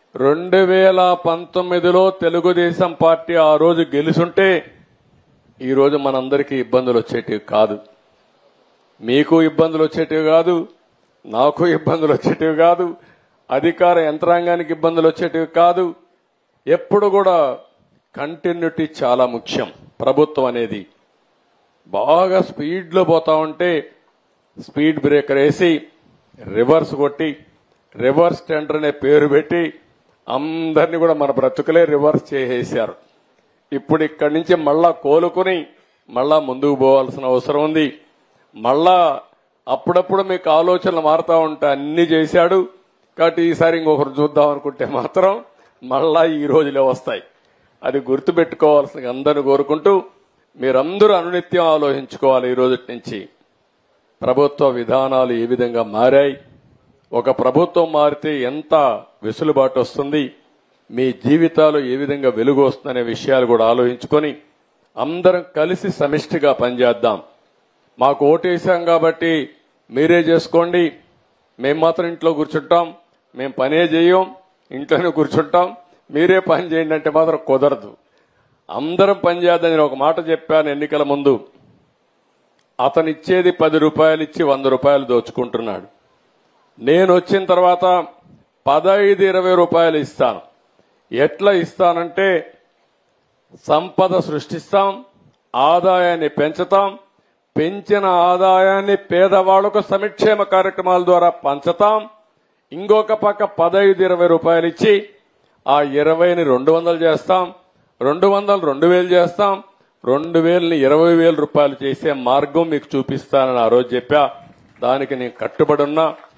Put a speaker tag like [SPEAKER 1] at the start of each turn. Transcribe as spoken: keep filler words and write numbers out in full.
[SPEAKER 1] రెండు వేల పంతొమ్మిదిలో తెలుగుదేశం పార్టీ ఆ రోజు గెలుసుంటే ఈ రోజు మనందరికీ ఇబ్బందులు వచ్చేటివి కాదు, మీకు ఇబ్బందులు వచ్చేటివి కాదు, నాకు ఇబ్బందులు వచ్చేటివి కాదు, అధికార యంత్రాంగానికి ఇబ్బందులు వచ్చేటివి కాదు. ఎప్పుడు కూడా కంటిన్యూటీ చాలా ముఖ్యం. ప్రభుత్వం అనేది బాగా స్పీడ్లో పోతా ఉంటే స్పీడ్ బ్రేకర్ వేసి రివర్స్ కొట్టి రివర్స్ టెండర్ అనే పేరు పెట్టి అందరినీ కూడా మన బ్రతుకులే రివర్స్ చేసేశారు. ఇప్పుడు ఇక్కడి నుంచి మళ్ళా కోలుకుని మళ్ళా ముందుకు పోవాల్సిన అవసరం ఉంది. మళ్ళా అప్పుడప్పుడు మీకు ఆలోచనలు మారుతా ఉంటే అన్ని చేశాడు కాబట్టి ఈసారి ఇంకొకరు చూద్దాం అనుకుంటే మాత్రం మళ్ళా ఈ రోజులే వస్తాయి. అది గుర్తుపెట్టుకోవాల్సిన అందరిని కోరుకుంటూ మీరందరూ అనునిత్యం ఆలోచించుకోవాలి. ఈ రోజు నుంచి ప్రభుత్వ విధానాలు ఏ విధంగా మారాయి, ఒక ప్రభుత్వం మారితే ఎంత వెసులుబాటు వస్తుంది, మీ జీవితాలు ఏ విధంగా వెలుగు వస్తుందనే విషయాలు కూడా ఆలోచించుకొని అందరం కలిసి సమిష్టిగా పనిచేద్దాం. మాకు ఓటేశాం కాబట్టి మీరే చేసుకోండి, మేము మాత్రం ఇంట్లో కూర్చుంటాం, మేము పనే చేయం, ఇంట్లోనే కూర్చుంటాం, మీరే పని చేయండి అంటే మాత్రం కుదరదు. అందరం పనిచేద్దాం. నేను ఒక మాట చెప్పాను ఎన్నికల ముందు, అతను ఇచ్చేది పది రూపాయలు ఇచ్చి వంద రూపాయలు దోచుకుంటున్నాడు. నేను వచ్చిన తర్వాత పదహైదు ఇరవై రూపాయలు ఇస్తాను. ఎట్లా ఇస్తానంటే సంపద సృష్టిస్తాం, ఆదాయాన్ని పెంచుతాం, పెంచిన ఆదాయాన్ని పేదవాళ్లకు సంక్షేమ కార్యక్రమాల ద్వారా పంచుతాం. ఇంకొక పక్క పదహైదు ఇరవై రూపాయలు ఇచ్చి ఆ ఇరవైని రెండు వందలు చేస్తాం, రెండు వందలు రెండు వేలు చేస్తాం, రెండు వేలని ఇరవై వేల రూపాయలు చేసే మార్గం మీకు చూపిస్తానని ఆ రోజు చెప్పా. దానికి నేను కట్టుబడి ఉన్నా.